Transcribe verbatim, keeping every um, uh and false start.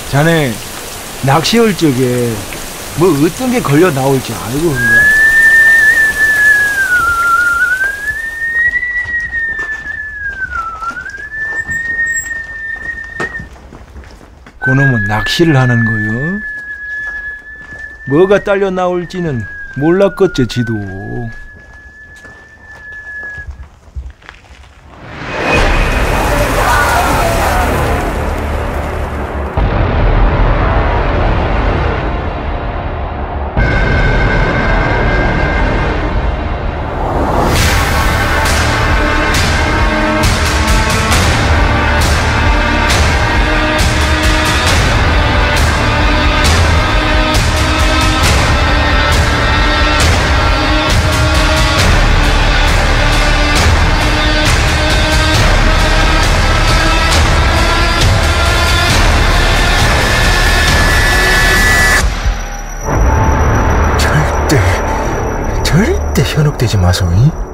자네 낚시할 적에 뭐 어떤 게 걸려 나올지 알고 그런가? 그놈은 낚시를 하는 거요. 뭐가 딸려 나올지는 몰랐겠지 지도. 절대 현혹되지 마소. 이?